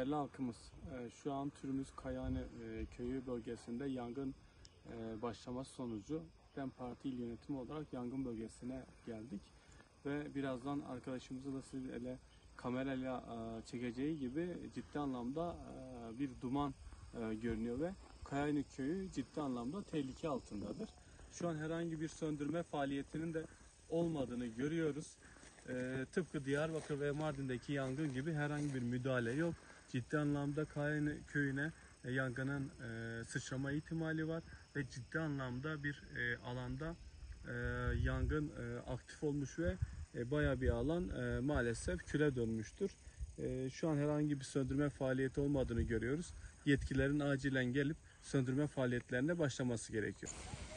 Değerli halkımız, şu an Türümüz Kayağını köyü bölgesinde yangın başlaması sonucu DEM Parti İl Yönetimi olarak yangın bölgesine geldik. Ve birazdan arkadaşımızı da siz ele kamerayla çekeceği gibi ciddi anlamda bir duman görünüyor ve Kayağını köyü ciddi anlamda tehlike altındadır. Şu an herhangi bir söndürme faaliyetinin de olmadığını görüyoruz. Tıpkı Diyarbakır ve Mardin'deki yangın gibi herhangi bir müdahale yok. Ciddi anlamda Kayağını köyüne yangının sıçrama ihtimali var ve ciddi anlamda bir alanda yangın aktif olmuş ve bayağı bir alan maalesef küle dönmüştür. Şu an herhangi bir söndürme faaliyeti olmadığını görüyoruz. Yetkililerin acilen gelip söndürme faaliyetlerine başlaması gerekiyor.